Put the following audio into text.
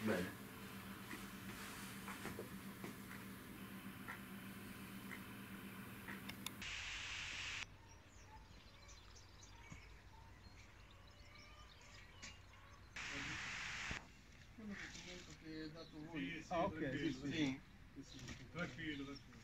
Bene. Quello che dato voi. Sì, Ah, ok, sì, sì. tranquillo, tranquillo.